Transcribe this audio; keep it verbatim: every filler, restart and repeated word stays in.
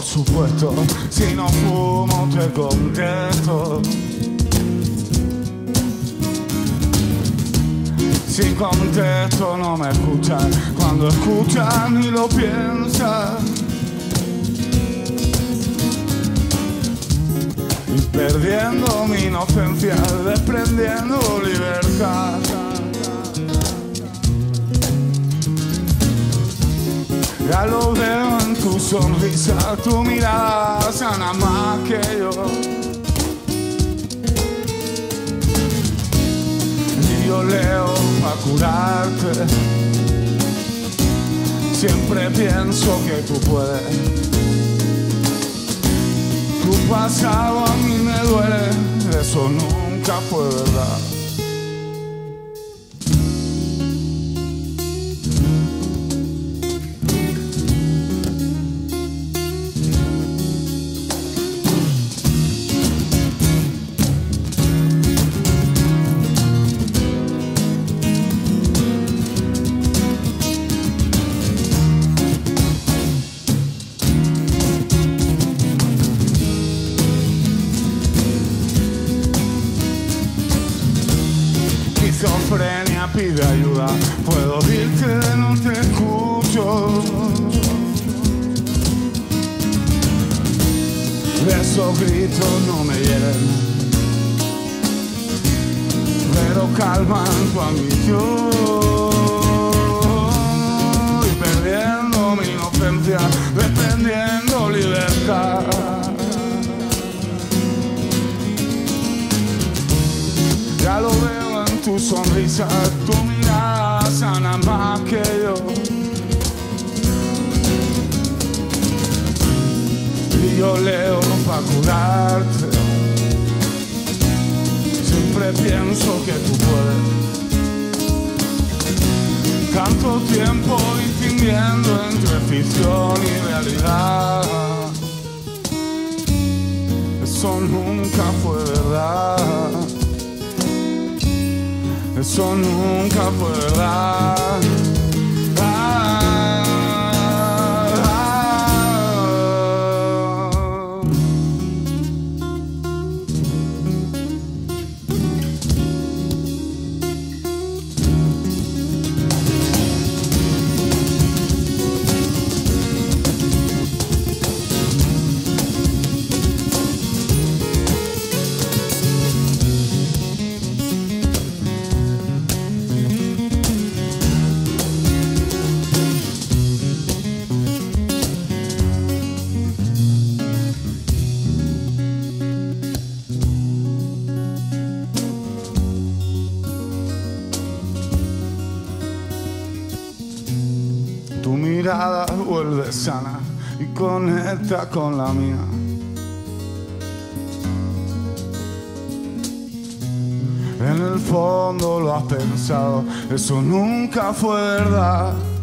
supuesto, si no fumo te contesto. Si contesto no me escuchas, cuando escuchas ni lo piensas. Y perdiendo mi inocencia, desprendiendo libertad. Ya lo veo en tu sonrisa, tu mirada sana más que yo. Y yo leo para curarte. Siempre pienso que tú puedes. Tu pasado a mí me duele, eso nunca fue verdad. Esquizofrenia pide ayuda, puedo oír que no te escucho. Esos gritos no me hieren, pero calman tu ambición. Y perdiendo mi inocencia, desprendiendo libertad. Ya lo veo en tu sonrisa, tu mirada sana más que yo. Y yo leo para curarte. Siempre pienso que tú puedes. Tanto tiempo distinguiendo entre ficción y realidad. Eso nunca fue verdad. Eso nunca fue verdad. Ah, ah, ah. Tu mirada vuelve sana y conecta con la mía. En el fondo lo has pensado, eso nunca fue verdad.